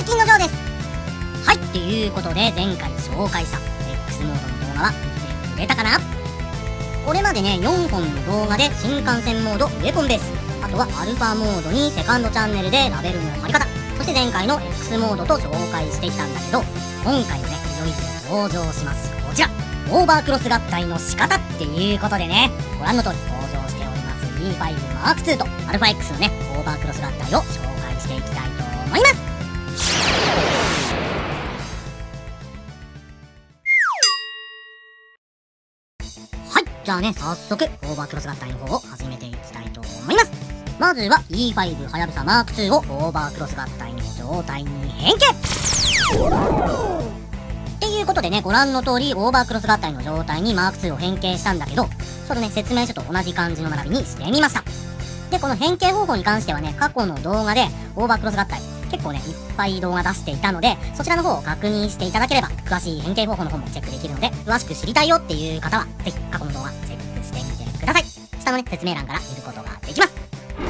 最近のジョーです。はい、ということで前回紹介した X モードの動画は見てくれたかな。これまでね、4本の動画で新幹線モードウェポンベース、あとはアルファモードにセカンドチャンネルでラベルの貼り方、そして前回の X モードと紹介してきたんだけど、今回はね、いよいよ登場します。こちらオーバークロス合体の仕方っていうことでね、ご覧の通り登場しております E5 M2 と αX のね、オーバークロス合体を紹介していきたいと思います。はい、じゃあね、早速オーバークロス合体の方を始めていきたいと思います。まずは E5 はやぶさ M2 をオーバークロス合体の状態に変形っていうことでね、ご覧の通りオーバークロス合体の状態に M2 を変形したんだけど、ちょっとね、説明書と同じ感じの並びにしてみました。で、この変形方法に関してはね、過去の動画でオーバークロス合体結構ね、いっぱい動画出していたので、そちらの方を確認していただければ、詳しい変形方法の方もチェックできるので、詳しく知りたいよっていう方は、ぜひ過去の動画チェックしてみてください。下のね、説明欄から見ることができます。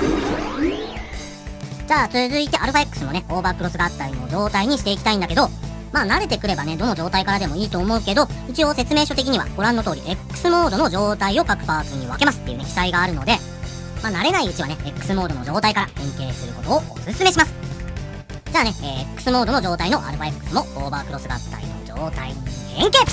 じゃあ続いて αX のね、オーバークロス合体の状態にしていきたいんだけど、まあ慣れてくればね、どの状態からでもいいと思うけど、一応説明書的にはご覧の通り X モードの状態を各パーツに分けますっていうね、記載があるので、まあ慣れないうちはね、X モードの状態から変形することをおすすめします。じゃあね、X モードの状態の αX もオーバークロス合体の状態に変形。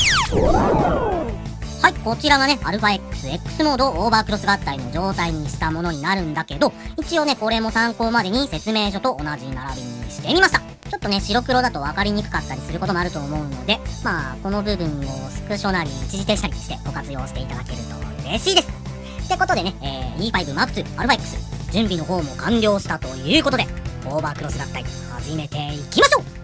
はい、こちらがね、αX、X モードをオーバークロス合体の状態にしたものになるんだけど、一応ね、これも参考までに説明書と同じ並びにしてみました。ちょっとね、白黒だと分かりにくかったりすることもあると思うので、まあ、この部分をスクショなり一時停止なりしてご活用していただけると嬉しいです。ってことでね、E5 M2 αX、準備の方も完了したということで、オーバークロス合体始めていきましょう。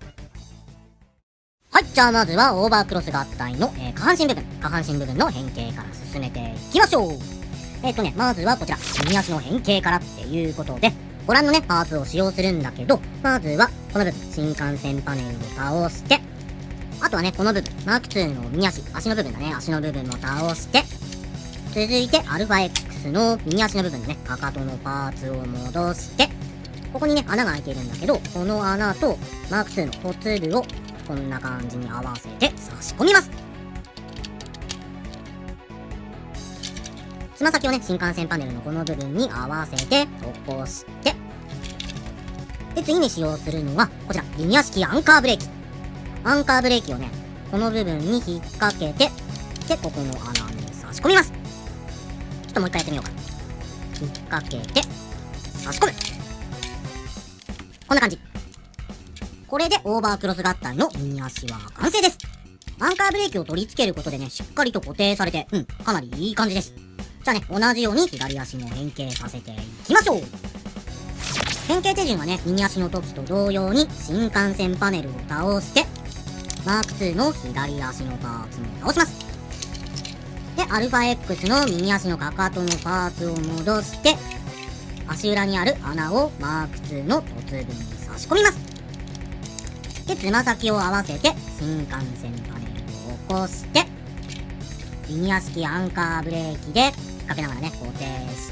はい、じゃあまずはオーバークロス合体の、下半身部分の変形から進めていきましょう。まずはこちら、右足の変形からっていうことで、ご覧のね、パーツを使用するんだけど、まずはこの部分、新幹線パネルを倒して、あとはね、この部分、M2 の右足の部分だね、足の部分も倒して、続いて αX の右足の部分のね、かかとのパーツを戻して、ここにね、穴が開いているんだけど、この穴と M2 の凸部をこんな感じに合わせて差し込みます。つま先をね、新幹線パネルのこの部分に合わせて起こして、で、次に使用するのは、こちら、リニア式アンカーブレーキ。アンカーブレーキをね、この部分に引っ掛けて、で、ここの穴に差し込みます。ちょっともう一回やってみようか。引っ掛けて、差し込む。こんな感じ。これでオーバークロス合体の右足は完成です。アンカーブレーキを取り付けることでね、しっかりと固定されて、かなりいい感じです。じゃあね、同じように左足も変形させていきましょう。変形手順はね、右足の時と同様に新幹線パネルを倒して、M2 の左足のパーツも倒します。で、αX の右足のかかとのパーツを戻して、足裏にある穴をM2 の凸部に差し込みます。で、つま先を合わせて新幹線パネルを起こして、リニア式アンカーブレーキで引っ掛けながらね、固定して、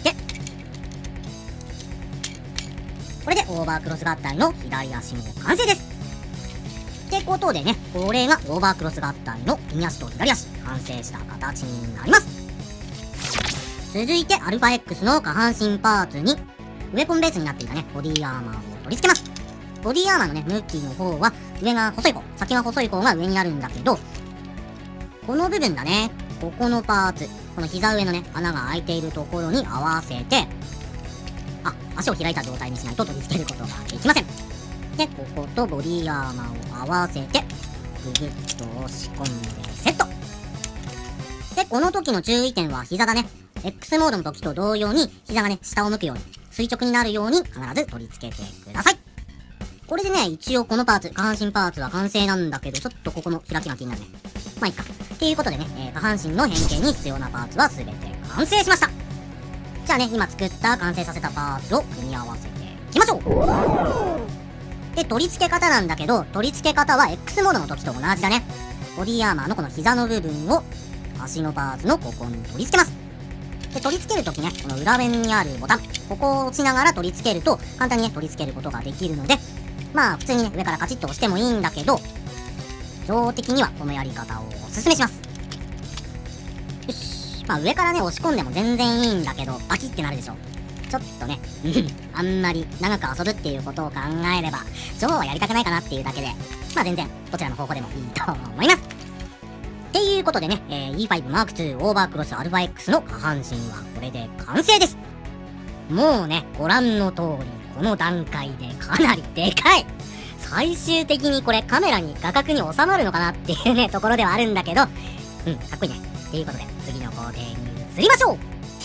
これでオーバークロス合体の左足も完成です。ってことでね、これがオーバークロス合体の右足と左足、完成した形になります。続いて αX の下半身パーツに、ウェポンベースになっていたね、ボディアーマーを取り付けます。ボディアーマーのね、向きの方は、上が細い方、先が細い方が上になるんだけど、この部分だね、ここのパーツ、この膝上のね、穴が開いているところに合わせて、足を開いた状態にしないと取り付けることができません。で、こことボディアーマーを合わせて、ぐぐっと押し込んでセット。で、この時の注意点は膝だね。X モードの時と同様に、膝がね、下を向くように、垂直になるように必ず取り付けてください。これでね、一応このパーツ、下半身パーツは完成なんだけど、ちょっとここの開きが気になるね。まあいいか。っていうことでね、下半身の変形に必要なパーツは全て完成しました。じゃあね、今作った完成させたパーツを組み合わせていきましょう。で、取り付け方なんだけど、取り付け方は X モードの時と同じだね。ボディアーマーのこの膝の部分を足のパーツのここに取り付けます。で、取り付けるときね、この裏面にあるボタン、ここを押しながら取り付けると、簡単にね、取り付けることができるので、 まあ普通にね、上からカチッと押してもいいんだけど、上的にはこのやり方をおすすめします。よし。まあ上からね、押し込んでも全然いいんだけど、バキってなるでしょ。ちょっとね、あんまり長く遊ぶっていうことを考えれば、上はやりたくないかなっていうだけで、まあ全然、どちらの方法でもいいと思います。っていうことでね、E5 Mark II オーバークロス αX の下半身はこれで完成です。もうね、ご覧の通り、この段階でかなりでかい。最終的にこれカメラに画角に収まるのかなっていうね、ところではあるんだけど、かっこいいね。っていうことで、次の工程に移りましょう。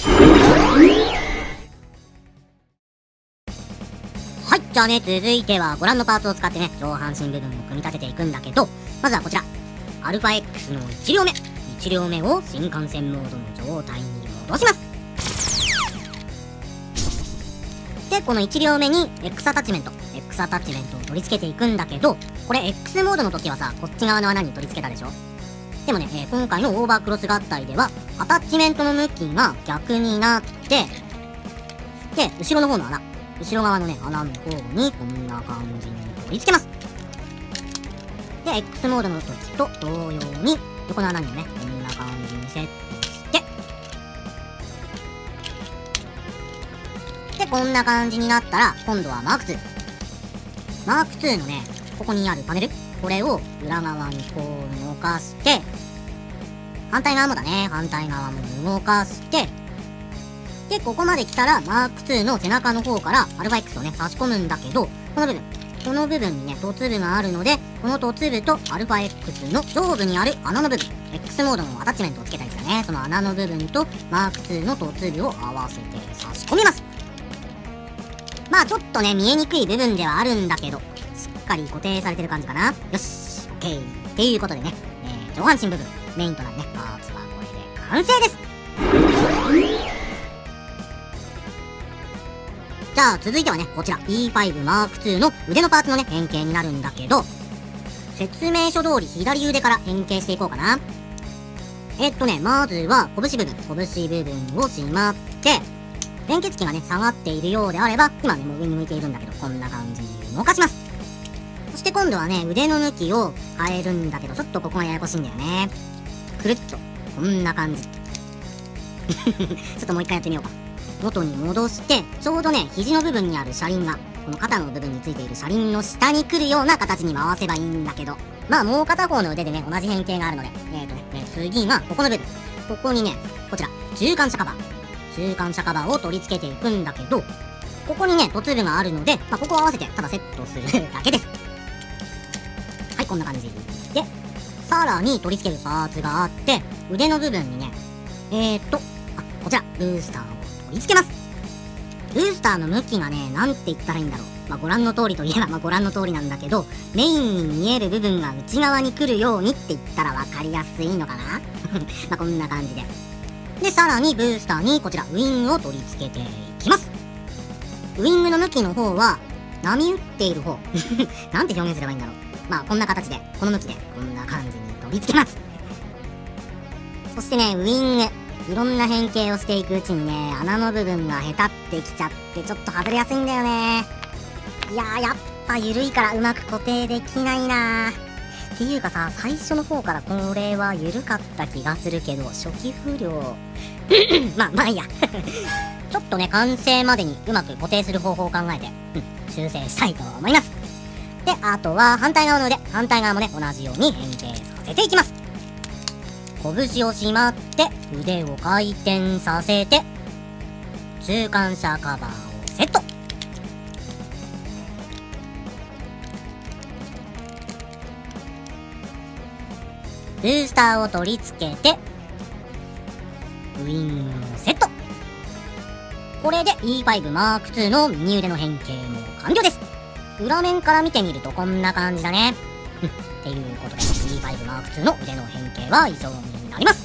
はい、じゃあね、続いてはご覧のパーツを使ってね、上半身部分を組み立てていくんだけど、まずはこちら。αX の1両目。1両目を新幹線モードの状態に戻します。で、この1両目に X アタッチメントを取り付けていくんだけど、これ X モードの時はさ、こっち側の穴に取り付けたでしょ。でもね、今回のオーバークロス合体では、アタッチメントの向きが逆になって、で、後ろの方の穴、後ろ側のね、穴の方にこんな感じに取り付けます。で、X モードの時と同様に、横の穴にもね、こんな感じにセットして、で、こんな感じになったら、今度はマーク2。マーク2のね、ここにあるパネル、これを裏側にこう動かして、反対側もだね、反対側も動かして、で、ここまで来たら、マーク2の背中の方から αX をね、差し込むんだけど、この部分にね、凸部があるので、この凸部と αX の上部にある穴の部分、X モードのアタッチメントをつけたりしたね、その穴の部分とマーク2の凸部を合わせて差し込みます。まあちょっとね、見えにくい部分ではあるんだけど、しっかり固定されてる感じかな。よし、OK。っていうことでね、上半身部分、メインとなるね、パーツはこれで完成です。じゃあ続いてはね、こちら E5 Mark II の腕のパーツのね、変形になるんだけど、説明書通り左腕から変形していこうかな。まずは拳部分をしまって、連結器がね、下がっているようであれば、今ね、もう上に向いているんだけど、こんな感じに動かします。そして今度はね、腕の向きを変えるんだけど、ちょっとここがややこしいんだよね。くるっと、こんな感じ。ちょっともう一回やってみようか。元に戻して、ちょうどね、肘の部分にある車輪が、この肩の部分についている車輪の下に来るような形に回せばいいんだけど、まあもう片方の腕でね、同じ変形があるので、次がここの部分。ここにね、こちら、中間車カバーを取り付けていくんだけど、ここにね、凸部があるので、まあここを合わせて、ただセットするだけです。はい、こんな感じ。で、さらに取り付けるパーツがあって、腕の部分にね、こちら、ブースターを取り付けます。ブースターの向きがね、なんて言ったらいいんだろう。まあ、ご覧の通りといえば、まあ、ご覧の通りなんだけど、メインに見える部分が内側に来るようにって言ったらわかりやすいのかなまあ、こんな感じで。で、さらにブースターにこちら、ウィングを取り付けていきます。ウィングの向きの方は、波打っている方。なんて表現すればいいんだろう。まあ、こんな形で、この向きで、こんな感じに取り付けます。そしてね、ウィング。いろんな変形をしていくうちにね、穴の部分がへたってきちゃって、ちょっと外れやすいんだよね。いやー、やっぱ緩いからうまく固定できないなー。っていうかさ、最初の方からこれは緩かった気がするけど、初期不良。まあいいや。ちょっとね、完成までにうまく固定する方法を考えて、修正したいと思います。で、あとは反対側の腕、反対側もね、同じように変形させていきます。拳をしまって、腕を回転させて、中間車カバーをセット。ブースターを取り付けて、ウィングをセット。これで E5 Mark II の右腕の変形も完了です。裏面から見てみるとこんな感じだね。っていうことで E5 Mark II の腕の変形は以上になります。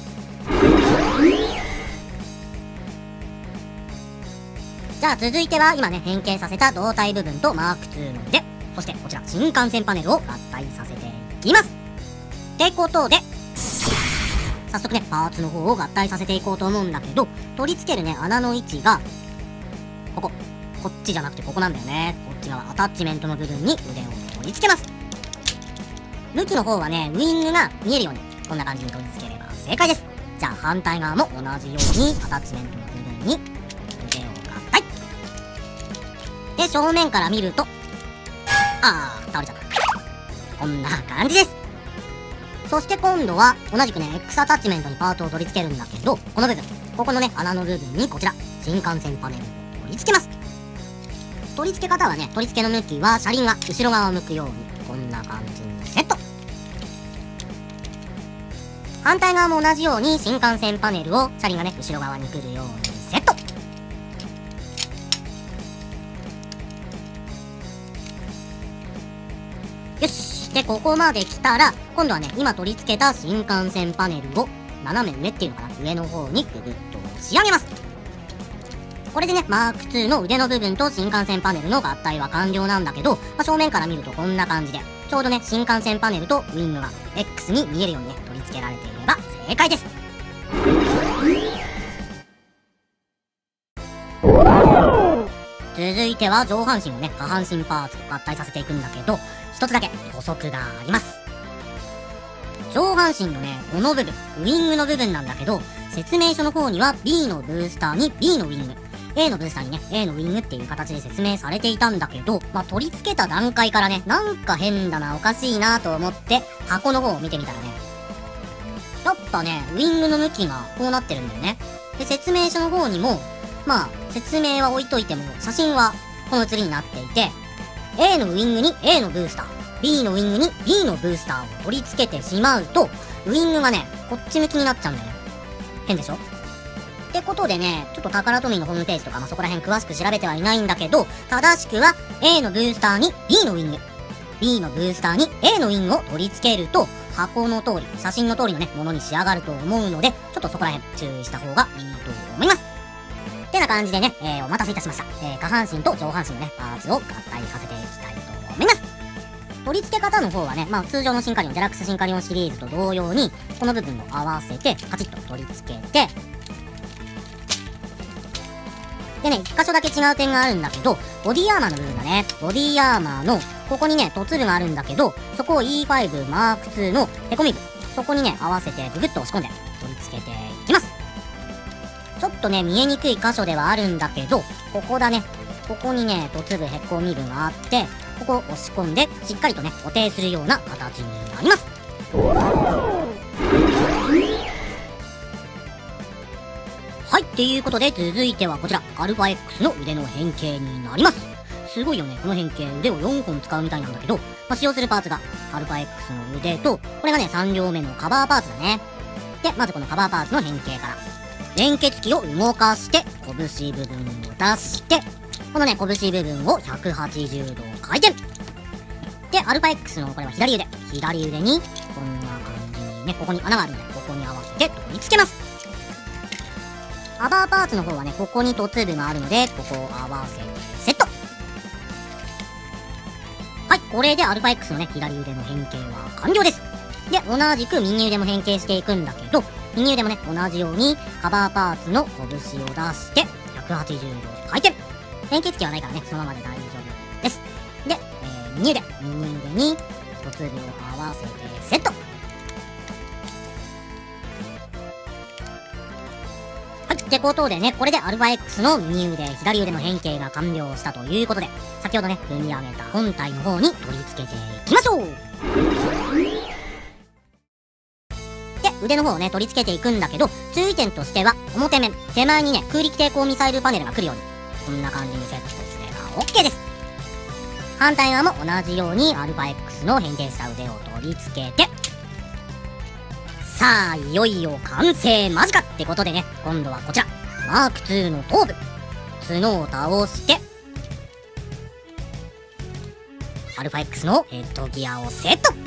じゃあ続いては今ね変形させた胴体部分と Mark II の腕、そしてこちら新幹線パネルを合体させていきます。ってことで早速ねパーツの方を合体させていこうと思うんだけど、取り付けるね穴の位置がこここっちじゃなくてここなんだよね。こっち側アタッチメントの部分に腕を取り付けます。武器の方はね、ウイングが見えるようにこんな感じに取り付ければ正解です。じゃあ反対側も同じようにアタッチメントの部分に腕を合体。で、正面から見ると、倒れちゃった。こんな感じです。そして今度は同じくね、X アタッチメントにパートを取り付けるんだけど、この部分、ここのね、穴の部分にこちら、新幹線パネルを取り付けます。取り付け方はね、取り付けの向きは車輪が後ろ側を向くように、こんな感じにセット。反対側も同じように新幹線パネルを車輪がね、後ろ側に来るようにセット。よし。で、ここまで来たら、今度はね、今取り付けた新幹線パネルを斜め上っていうのかな、上の方にググッと押し上げます。これでね、マーク2の腕の部分と新幹線パネルの合体は完了なんだけど、正面から見るとこんな感じで、ちょうどね、新幹線パネルとウイングが X に見えるようにね、取り付けられていれば正解です。続いては上半身をね、下半身パーツと合体させていくんだけど、一つだけ補足があります。上半身のね、この部分、ウイングの部分なんだけど、説明書の方には B のブースターに B のウイング、A のブースターにね、A のウイングっていう形で説明されていたんだけど、取り付けた段階からね、なんか変だな、おかしいなと思って、箱の方を見てみたらね、やっぱね、ウイングの向きがこうなってるんだよね。で、説明書の方にも、説明は置いといても、写真はこの写りになっていて、A のウイングに A のブースター、B のウイングに B のブースターを取り付けてしまうと、ウイングがね、こっち向きになっちゃうんだよね。変でしょ？ってことでね、ちょっとタカラトミーのホームページとか、そこら辺詳しく調べてはいないんだけど、正しくは A のブースターに B のウイング、B のブースターに A のウイングを取り付けると、箱の通り、写真の通りのね、ものに仕上がると思うので、ちょっとそこら辺注意した方がいいと思います。ってな感じでね、お待たせいたしました。下半身と上半身のね、パーツを合体させていきたいと思います。取り付け方の方はね、通常のシンカリオン、デラックスシンカリオンシリーズと同様に、この部分を合わせて、カチッと取り付けて、でね、一箇所だけ違う点があるんだけど、ボディアーマーの部分だね。ボディアーマーの、ここにね、凸部があるんだけど、そこを E5 マーク2のへこみ部、そこにね、合わせてググッと押し込んで、取り付けていきます。ちょっとね、見えにくい箇所ではあるんだけど、ここだね。ここにね、凸部へこみ部があって、ここを押し込んで、しっかりとね、固定するような形になります。はい、っていうことで、続いてはこちら、αX の腕の変形になります。すごいよね、この変形、腕を4本使うみたいなんだけど、使用するパーツが、αX の腕と、これがね、3両目のカバーパーツだね。で、まずこのカバーパーツの変形から、連結器を動かして、拳部分を出して、このね、拳部分を180度回転。で、αX のこれは左腕に、こんな感じにね、ここに穴があるので、ここに合わせて取り付けます。カバーパーツの方はね、ここに凸部があるので、ここを合わせてセット。はい、これでαX のね、左腕の変形は完了です。で、同じく右腕も変形していくんだけど、右腕もね、同じようにカバーパーツの拳を出して、180度回転。連結器はないからね、そのままで大丈夫です。で、右腕に凸部を合わせてセット。はい、ってことでね、これでαX の右腕、左腕の変形が完了したということで、先ほどね、組み上げた本体の方に取り付けていきましょう。で、腕の方をね、取り付けていくんだけど、注意点としては、表面、手前にね、空力抵抗ミサイルパネルが来るように、こんな感じにセットすれば OK です。反対側も同じように αX の変形した腕を取り付けて、さあ、いよいよ完成間近ってことでね、今度はこちら、マーク2の頭部、角を倒して、αX のヘッドギアをセット。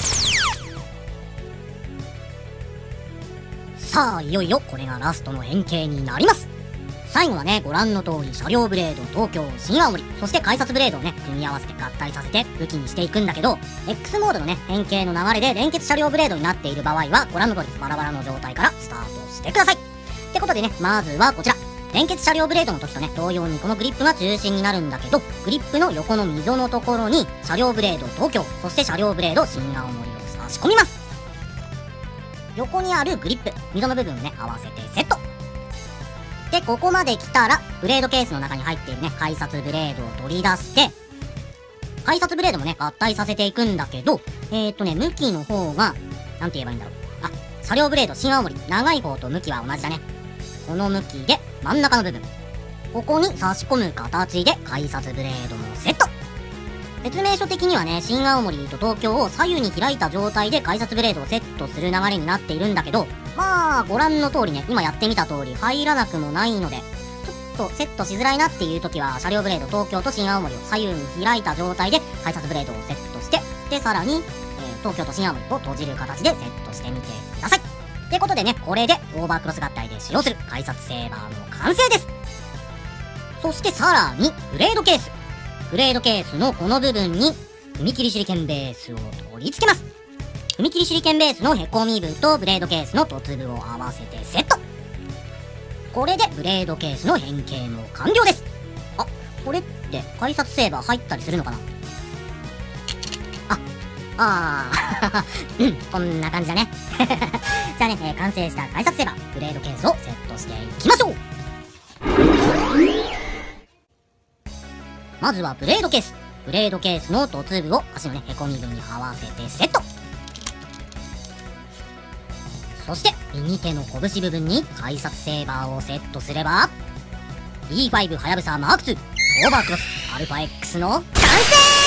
さあ、いよいよこれがラストの変形になります。最後はね、ご覧の通り車両ブレード、東京、新青森、そして改札ブレードをね、組み合わせて合体させて武器にしていくんだけど、X モードのね、変形の流れで連結車両ブレードになっている場合は、ご覧の通りバラバラの状態からスタートしてください。ってことでね、まずはこちら、 連結車両ブレードの時とね、同様にこのグリップが中心になるんだけど、グリップの横の溝のところに、車両ブレード東京、そして車両ブレード新青森を差し込みます。横にあるグリップ、溝の部分をね、合わせてセット。で、ここまで来たら、ブレードケースの中に入っているね、改札ブレードを取り出して、改札ブレードもね、合体させていくんだけど、向きの方が、なんて言えばいいんだろう。あ、車両ブレード新青森、長い方と向きは同じだね。この向きで、真ん中の部分。ここに差し込む形で、改札ブレードもセット。説明書的にはね、新青森と東京を左右に開いた状態で改札ブレードをセットする流れになっているんだけど、まあ、ご覧の通りね、今やってみた通り入らなくもないので、ちょっとセットしづらいなっていう時は、車両ブレード東京と新青森を左右に開いた状態で改札ブレードをセットして、で、さらに、東京と新青森を閉じる形でセットしてみてください。ってことでね、これでオーバークロス合体で使用する改札セーバーの完成です。そしてさらに、ブレードケース。ブレードケースのこの部分に、踏切手裏剣ベースを取り付けます。踏切手裏剣ベースのへこみ部とブレードケースの凸部を合わせてセット。これでブレードケースの変形も完了です。あ、これって改札セーバー入ったりするのかな。こんな感じだね。じゃあね、完成した改札セーバー、ブレードケースをセットしていきましょう。まずはブレードケース。ブレードケースの凸部を足のね、へこみ部に合わせてセット。そして、右手の拳部分に改札セーバーをセットすれば、E5 はやぶさマーク2オーバークロス αX の完成。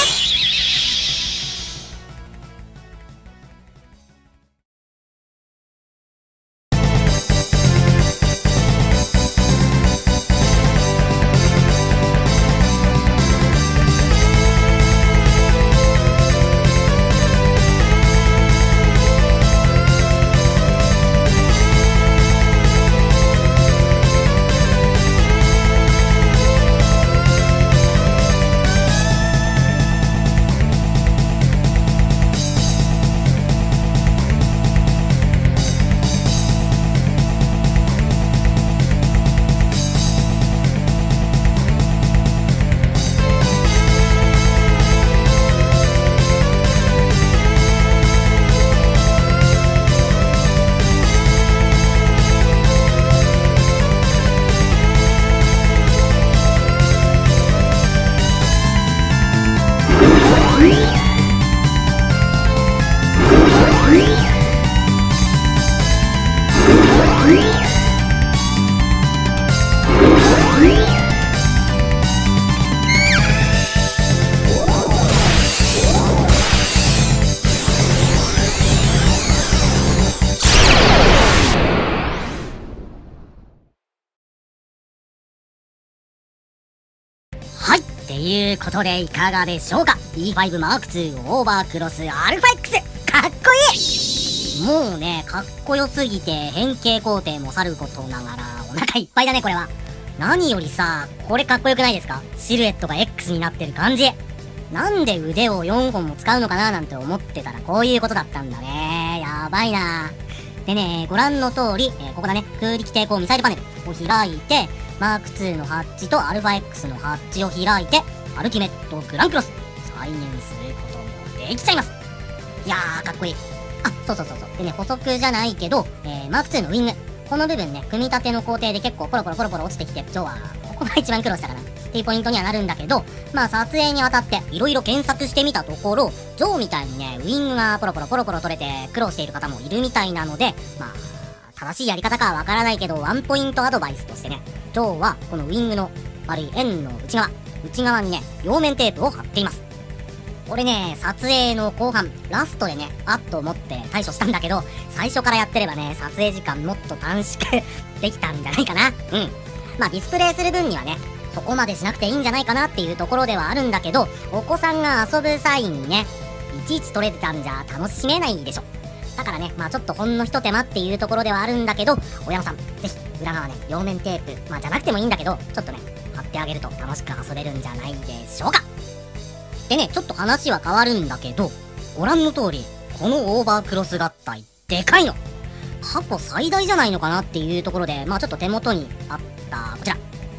っていうことでいかがでしょうか。 E5 マーク2オーバークロス αX かっこいい。もうね、かっこよすぎて変形工程もさることながらお腹いっぱいだね。これは何よりさ、これかっこよくないですか。シルエットが X になってる感じ。なんで腕を4本も使うのかななんて思ってたらこういうことだったんだね。やばいな。でね、ご覧の通り、ここだね、空力抵抗ミサイルパネルを開いて、マーク2のハッチと αX のハッチを開いて、アルティメットグランクロス再現することもできちゃいます。いやー、かっこいい。あ、そう。でね、補足じゃないけど、マーク2のウィング。この部分ね、組み立ての工程で結構ポロポロ落ちてきて、今日はここが一番苦労したかなっていうポイントにはなるんだけど、まあ撮影にあたっていろいろ検索してみたところ、ジョーみたいにね、ウィングがポロポロ取れて苦労している方もいるみたいなので、まあ、正しいやり方かはわからないけど、ワンポイントアドバイスとしてね、ジョーはこのウィングの丸い円の内側にね、両面テープを貼っています。これね、撮影の後半、ラストでね、あっと思って対処したんだけど、最初からやってればね、撮影時間もっと短縮できたんじゃないかな。まあディスプレイする分にはね、そこまでしなくていいんじゃないかなっていうところではあるんだけど、お子さんが遊ぶ際にね、いちいち撮れてたんじゃ楽しめないでしょ。だからね、まあちょっとほんの一手間っていうところではあるんだけど、親御さん、ぜひ裏側ね、両面テープ、まあじゃなくてもいいんだけど、ちょっとね、貼ってあげると楽しく遊べるんじゃないでしょうか。でね、ちょっと話は変わるんだけど、ご覧の通り、このオーバークロス合体、でかいの。過去最大じゃないのかなっていうところで、まあちょっと手元にあっったこちら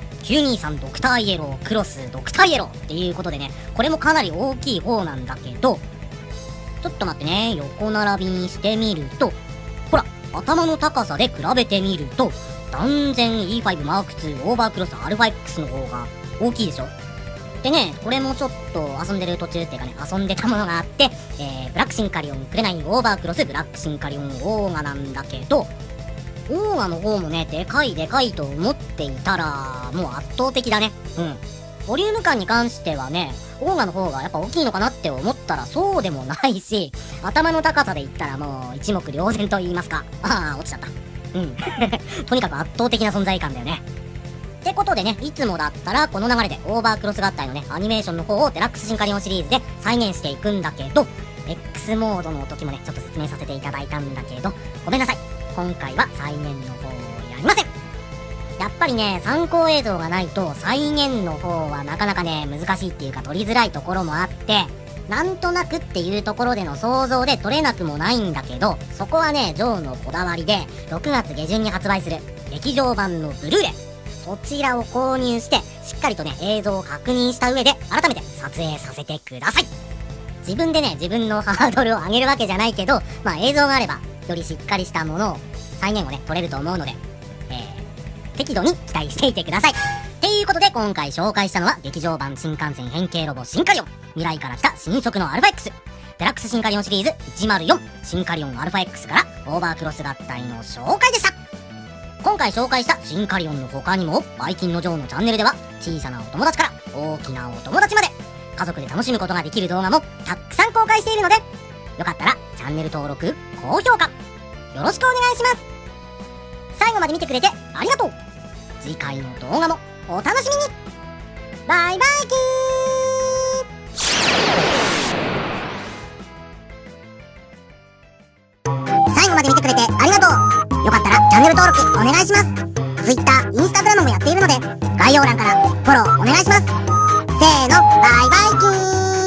923ドクターイエロークロスドクターイエローっていうことでね、これもかなり大きい方なんだけど、ちょっと待ってね、横並びにしてみると、ほら、頭の高さで比べてみると、断然 E5 マーク2オーバークロス αX の方が大きいでしょ。でね、これもちょっと遊んでる途中っていうかね、遊んでたものがあって、ブラックシンカリオンクレナインオーバークロスブラックシンカリオンオーガなんだけど、オーガの方もね、でかいと思っていたら、もう圧倒的だね。ボリューム感に関してはね、オーガの方がやっぱ大きいのかなって思ったらそうでもないし、頭の高さで言ったらもう一目瞭然と言いますか。落ちちゃった。とにかく圧倒的な存在感だよね。ってことでね、いつもだったらこの流れでオーバークロス合体のね、アニメーションの方をデラックスシンカリオンシリーズで再現していくんだけど、X モードの時もね、ちょっと説明させていただいたんだけど、ごめんなさい。今回は再現の方をやりません。やっぱりね、参考映像がないと再現の方はなかなかね、難しいっていうか取りづらいところもあって、なんとなくっていうところでの想像で取れなくもないんだけど、そこはね、ジョーのこだわりで、6月下旬に発売する劇場版のブルーレイ、そちらを購入して、しっかりとね、映像を確認した上で、改めて撮影させてください。自分でね、自分のハードルを上げるわけじゃないけど、まあ映像があれば、よりしっかりしたものを、再現をね、撮れると思うので、適度に期待していてください。っていうことで、今回紹介したのは、劇場版新幹線変形ロボシンカリオン、未来から来た新色の αX、デラックスシンカリオンシリーズ104、シンカリオン αX から、オーバークロス合体の紹介でした。今回紹介したシンカリオンの他にも、バイキンのジョーのチャンネルでは、小さなお友達から大きなお友達まで、家族で楽しむことができる動画もたくさん公開しているので、よかったらチャンネル登録、高評価、よろしくお願いします。最後まで見てくれてありがとう。次回の動画もお楽しみに。バイバイキー。最後まで見てくれてありがとう。よかったらチャンネル登録お願いします。Twitter、Instagram もやっているので、概要欄からフォローお願いします。せーの、バイバイキー。